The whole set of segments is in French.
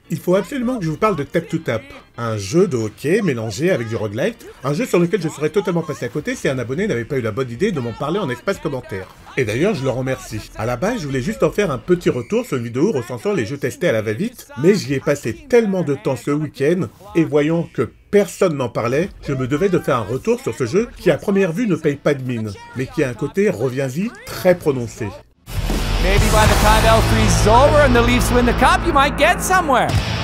Il faut absolument que je vous parle de Tap to Tap, un jeu de hockey mélangé avec du roguelite, un jeu sur lequel je serais totalement passé à côté si un abonné n'avait pas eu la bonne idée de m'en parler en espace commentaire. Et d'ailleurs, je le remercie. À la base, je voulais juste en faire un petit retour sur une vidéo recensant les jeux testés à la va-vite, mais j'y ai passé tellement de temps ce week-end, et voyant que personne n'en parlait, je me devais de faire un retour sur ce jeu qui à première vue ne paye pas de mine, mais qui a un côté reviens-y très prononcé. Maybe by the time L3 is over and the Leafs win the cup, you might get somewhere.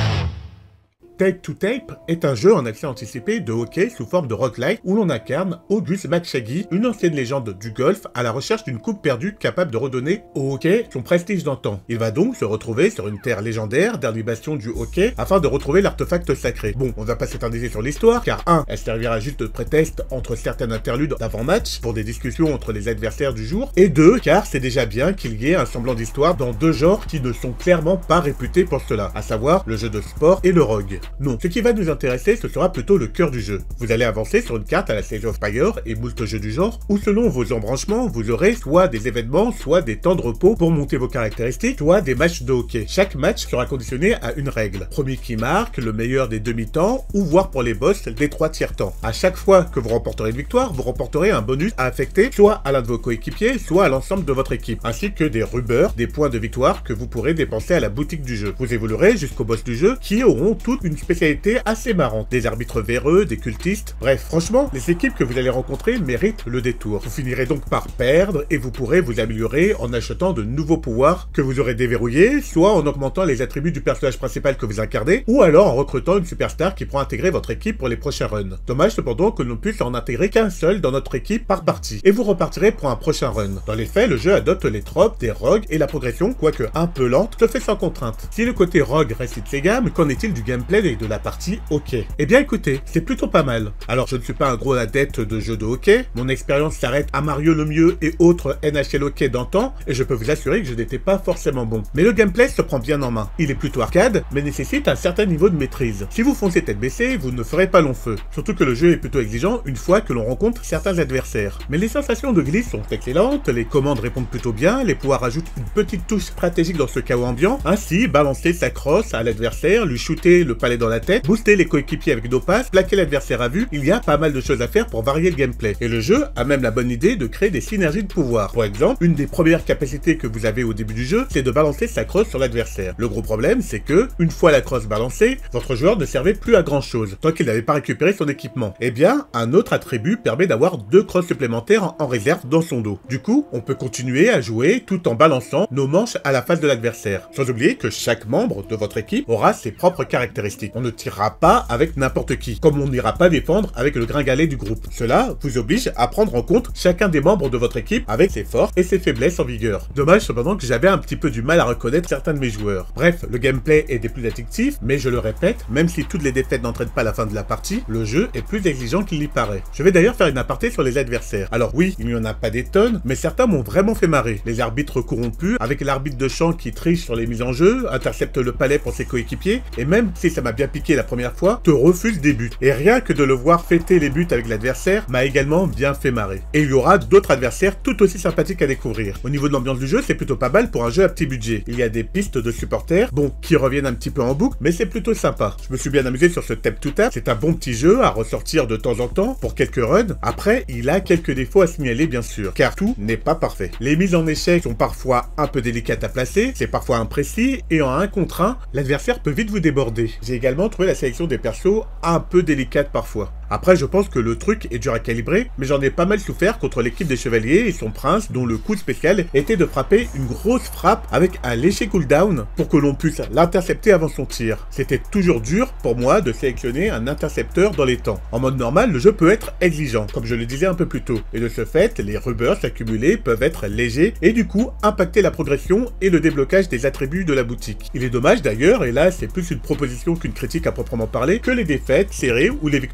Take to Tape est un jeu en accès anticipé de hockey sous forme de roguelike où l'on incarne August McShaggy, une ancienne légende du golf à la recherche d'une coupe perdue capable de redonner au hockey son prestige d'antan. Il va donc se retrouver sur une terre légendaire, dernier bastion du hockey, afin de retrouver l'artefact sacré. Bon, on va pas s'éterniser sur l'histoire, car 1. Elle servira juste de prétexte entre certaines interludes d'avant-match pour des discussions entre les adversaires du jour, et 2. Car c'est déjà bien qu'il y ait un semblant d'histoire dans deux genres qui ne sont clairement pas réputés pour cela, à savoir le jeu de sport et le rogue. Non, ce qui va nous intéresser, ce sera plutôt le cœur du jeu. Vous allez avancer sur une carte à la Sage of Fire et moult jeux du genre, où selon vos embranchements, vous aurez soit des événements, soit des temps de repos pour monter vos caractéristiques, soit des matchs de hockey. Chaque match sera conditionné à une règle. Premier qui marque, le meilleur des demi-temps, ou voire pour les boss, des 3 tiers-temps. À chaque fois que vous remporterez une victoire, vous remporterez un bonus à affecter soit à l'un de vos coéquipiers, soit à l'ensemble de votre équipe, ainsi que des rubbers, des points de victoire que vous pourrez dépenser à la boutique du jeu. Vous évoluerez jusqu'au boss du jeu, qui auront toute une spécialité assez marrante. Des arbitres véreux, des cultistes, bref, franchement, les équipes que vous allez rencontrer méritent le détour. Vous finirez donc par perdre et vous pourrez vous améliorer en achetant de nouveaux pouvoirs que vous aurez déverrouillés, soit en augmentant les attributs du personnage principal que vous incarnez, ou alors en recrutant une superstar qui pourra intégrer votre équipe pour les prochains runs. Dommage cependant que l'on puisse en intégrer qu'un seul dans notre équipe par partie, et vous repartirez pour un prochain run. Dans les faits, le jeu adopte les tropes des rogues et la progression, quoique un peu lente, se fait sans contrainte. Si le côté rogue récite ses gammes, qu'en est-il du gameplay et de la partie hockey? Eh bien écoutez, c'est plutôt pas mal. Alors je ne suis pas un gros adepte de jeux de hockey, mon expérience s'arrête à Mario Lemieux et autres NHL hockey d'antan, et je peux vous assurer que je n'étais pas forcément bon. Mais le gameplay se prend bien en main. Il est plutôt arcade, mais nécessite un certain niveau de maîtrise. Si vous foncez tête baissée, vous ne ferez pas long feu. Surtout que le jeu est plutôt exigeant une fois que l'on rencontre certains adversaires. Mais les sensations de glisse sont excellentes, les commandes répondent plutôt bien, les pouvoirs ajoutent une petite touche stratégique dans ce chaos ambiant. Ainsi, balancer sa crosse à l'adversaire, lui shooter le palais dans la tête, booster les coéquipiers avec nos passes, plaquer l'adversaire à vue, il y a pas mal de choses à faire pour varier le gameplay. Et le jeu a même la bonne idée de créer des synergies de pouvoir. Par exemple, une des premières capacités que vous avez au début du jeu, c'est de balancer sa crosse sur l'adversaire. Le gros problème, c'est que, une fois la crosse balancée, votre joueur ne servait plus à grand chose, tant qu'il n'avait pas récupéré son équipement. Eh bien, un autre attribut permet d'avoir 2 crosses supplémentaires en réserve dans son dos. Du coup, on peut continuer à jouer tout en balançant nos manches à la face de l'adversaire. Sans oublier que chaque membre de votre équipe aura ses propres caractéristiques. On ne tirera pas avec n'importe qui, comme on n'ira pas défendre avec le gringalet du groupe. Cela vous oblige à prendre en compte chacun des membres de votre équipe avec ses forces et ses faiblesses en vigueur. Dommage cependant que j'avais un petit peu du mal à reconnaître certains de mes joueurs. Bref, le gameplay est des plus addictifs, mais je le répète, même si toutes les défaites n'entraînent pas la fin de la partie, le jeu est plus exigeant qu'il y paraît. Je vais d'ailleurs faire une aparté sur les adversaires. Alors oui, il n'y en a pas des tonnes, mais certains m'ont vraiment fait marrer. Les arbitres corrompus, avec l'arbitre de champ qui triche sur les mises en jeu, intercepte le palais pour ses coéquipiers, et même si ça m'a bien piqué la première fois, te refuse des buts. Et rien que de le voir fêter les buts avec l'adversaire m'a également bien fait marrer. Et il y aura d'autres adversaires tout aussi sympathiques à découvrir. Au niveau de l'ambiance du jeu, c'est plutôt pas mal pour un jeu à petit budget. Il y a des pistes de supporters, bon, qui reviennent un petit peu en boucle, mais c'est plutôt sympa. Je me suis bien amusé sur ce Tap to Tap. C'est un bon petit jeu à ressortir de temps en temps pour quelques runs. Après, il a quelques défauts à signaler bien sûr, car tout n'est pas parfait. Les mises en échec sont parfois un peu délicates à placer, c'est parfois imprécis, et en 1 contre 1, l'adversaire peut vite vous déborder. J'ai également trouvé la sélection des persos un peu délicate parfois. Après, je pense que le truc est dur à calibrer, mais j'en ai pas mal souffert contre l'équipe des chevaliers et son prince, dont le coup spécial était de frapper une grosse frappe avec un léger cooldown pour que l'on puisse l'intercepter avant son tir. C'était toujours dur pour moi de sélectionner un intercepteur dans les temps. En mode normal, le jeu peut être exigeant, comme je le disais un peu plus tôt, et de ce fait, les rubbers accumulés peuvent être légers et du coup impacter la progression et le déblocage des attributs de la boutique. Il est dommage d'ailleurs, et là c'est plus une proposition qu'une critique à proprement parler, que les défaites serrées ou les victoires éclatées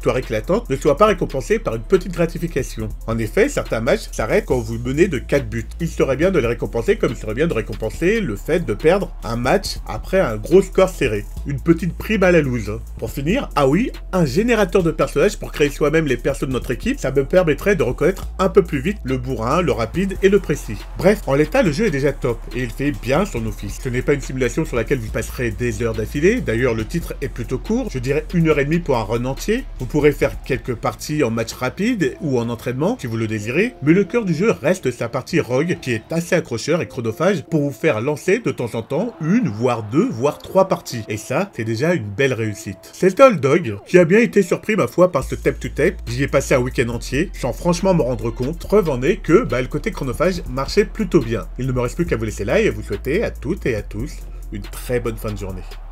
d'attente ne soit pas récompensé par une petite gratification. En effet, certains matchs s'arrêtent quand vous menez de 4 buts. Il serait bien de les récompenser comme il serait bien de récompenser le fait de perdre un match après un gros score serré. Une petite prime à la loose. Pour finir, ah oui, un générateur de personnages pour créer soi-même les persos de notre équipe, ça me permettrait de reconnaître un peu plus vite le bourrin, le rapide et le précis. Bref, en l'état, le jeu est déjà top et il fait bien son office. Ce n'est pas une simulation sur laquelle vous passerez des heures d'affilée, d'ailleurs le titre est plutôt court, je dirais 1h30 pour un run entier. Vous pourrez faire quelques parties en match rapide ou en entraînement si vous le désirez, mais le cœur du jeu reste sa partie rogue qui est assez accrocheur et chronophage pour vous faire lancer de temps en temps une, voire deux, voire trois parties. Et ça, c'est déjà une belle réussite. C'est Old Dog qui a bien été surpris ma foi par ce tape-to-tape. J'y ai passé un week-end entier sans franchement me rendre compte. Preuve en est que le côté chronophage marchait plutôt bien. Il ne me reste plus qu'à vous laisser là et à vous souhaiter à toutes et à tous une très bonne fin de journée.